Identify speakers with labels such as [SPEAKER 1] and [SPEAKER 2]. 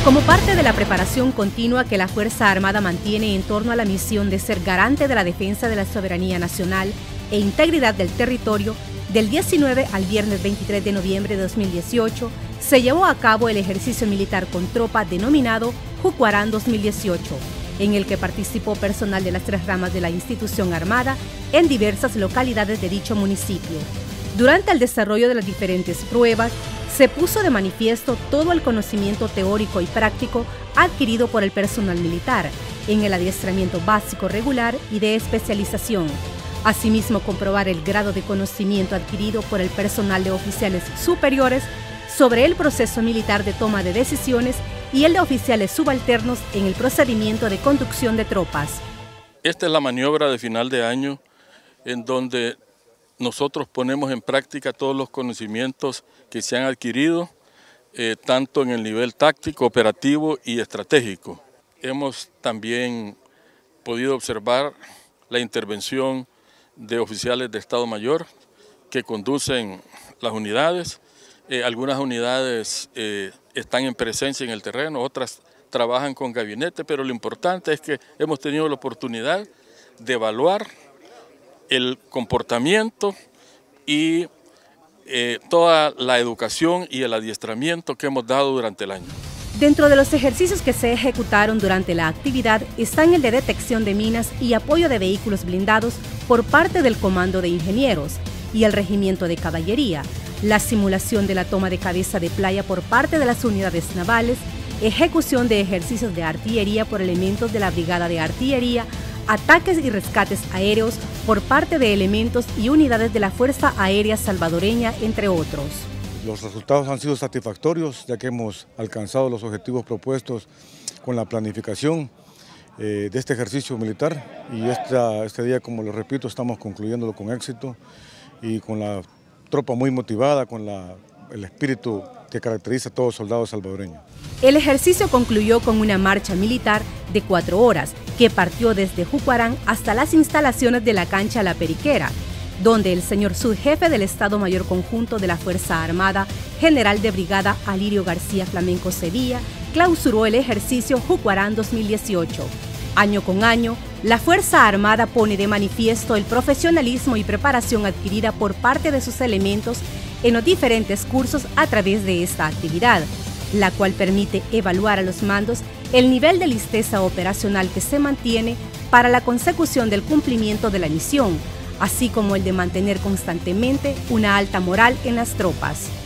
[SPEAKER 1] Como parte de la preparación continua que la Fuerza Armada mantiene en torno a la misión de ser garante de la defensa de la soberanía nacional e integridad del territorio, del 19 al viernes 23 de noviembre de 2018, se llevó a cabo el ejercicio militar con tropa denominado Jucuarán 2018, en el que participó personal de las 3 ramas de la institución armada en diversas localidades de dicho municipio. Durante el desarrollo de las diferentes pruebas, se puso de manifiesto todo el conocimiento teórico y práctico adquirido por el personal militar en el adiestramiento básico regular y de especialización. Asimismo, comprobar el grado de conocimiento adquirido por el personal de oficiales superiores sobre el proceso militar de toma de decisiones y el de oficiales subalternos en el procedimiento de conducción de tropas.
[SPEAKER 2] Esta es la maniobra de final de año en donde nosotros ponemos en práctica todos los conocimientos que se han adquirido, tanto en el nivel táctico, operativo y estratégico. Hemos también podido observar la intervención de oficiales de Estado Mayor que conducen las unidades. Algunas unidades están en presencia en el terreno, otras trabajan con gabinete, pero lo importante es que hemos tenido la oportunidad de evaluar el comportamiento y toda la educación y el adiestramiento que hemos dado durante el año.
[SPEAKER 1] Dentro de los ejercicios que se ejecutaron durante la actividad están el de detección de minas y apoyo de vehículos blindados por parte del Comando de Ingenieros y el Regimiento de Caballería, la simulación de la toma de cabeza de playa por parte de las unidades navales, ejecución de ejercicios de artillería por elementos de la Brigada de Artillería, ataques y rescates aéreos por parte de elementos y unidades de la Fuerza Aérea Salvadoreña, entre otros.
[SPEAKER 3] Los resultados han sido satisfactorios, ya que hemos alcanzado los objetivos propuestos con la planificación de este ejercicio militar y este día, como lo repito, estamos concluyéndolo con éxito y con la tropa muy motivada, con el espíritu que caracteriza a todo soldado salvadoreño.
[SPEAKER 1] El ejercicio concluyó con una marcha militar de 4 horas que partió desde Jucuarán hasta las instalaciones de la cancha La Periquera, donde el señor subjefe del Estado Mayor Conjunto de la Fuerza Armada, general de brigada Alirio García Flamenco Sevilla, clausuró el ejercicio Jucuarán 2018. Año con año, la Fuerza Armada pone de manifiesto el profesionalismo y preparación adquirida por parte de sus elementos en los diferentes cursos a través de esta actividad, la cual permite evaluar a los mandos el nivel de listeza operacional que se mantiene para la consecución del cumplimiento de la misión, así como el de mantener constantemente una alta moral en las tropas.